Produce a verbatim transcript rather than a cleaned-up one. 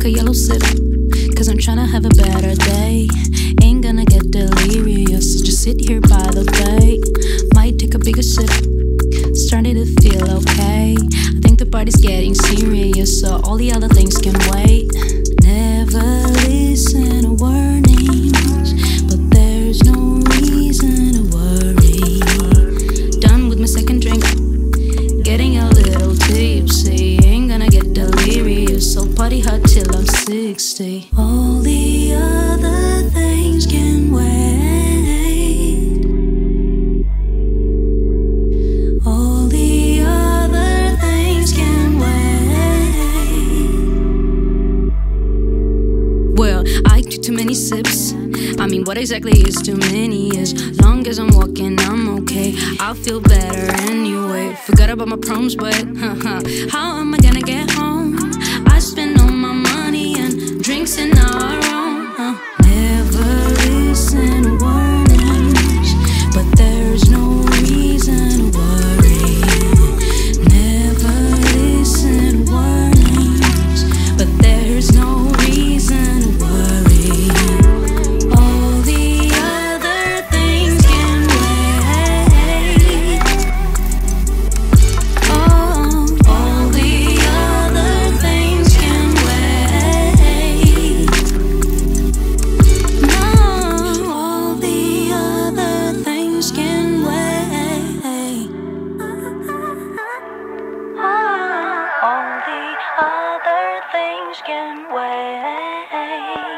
a yellow sip, cause I'm tryna have a better day. Ain't gonna get delirious, just sit here by the bay. Might take a bigger sip, starting to feel okay. I think the party's getting serious, so all the other things can wait. Never listen to warnings, but there's no reason to worry. Done with my second drink, getting a little tipsy. Ain't gonna get delirious, so party hard till I'm sixty. All the other things can wait. All the other things can wait. Well, I took too many sips. I mean, what exactly is too many? As long as I'm walking, I'm okay. I'll feel better anyway. Forgot about my problems, but haha, how am I gonna get home? I spend all my money and drinks and now I roam. Huh? Never listen to warnings, but there's no reason to worry. Never listen to warnings, but there's no reason to worry. All the other things can wait. Oh, all the other things can wait. No, all the other things can wait. All the other things can wait.